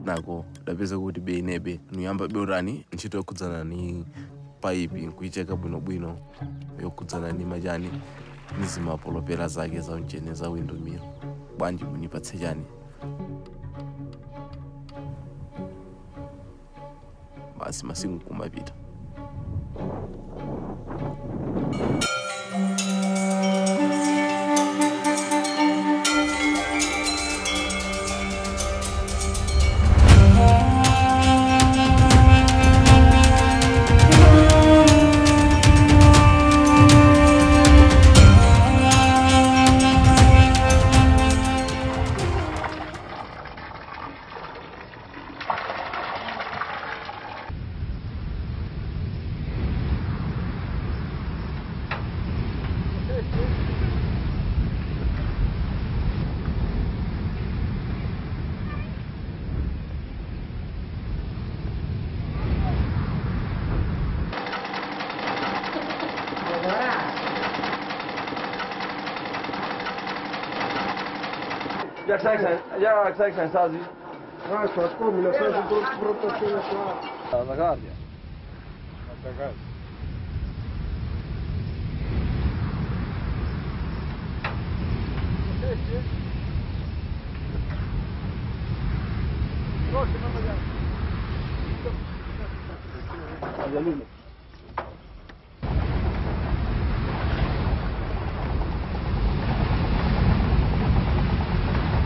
kenako dapeza kuti beinebe nuyamba beurani ntchito yokhudzana ni paipi nkuicheka bwinobwino yokhudzana ni machani ni zimapolopera zake za mchene za windmill. Bwanji munipatse chani basi masiku kumapita. Jak sai stazi? Lascia, come la fai protezione qua? La guardia. La guardia. Prossimo,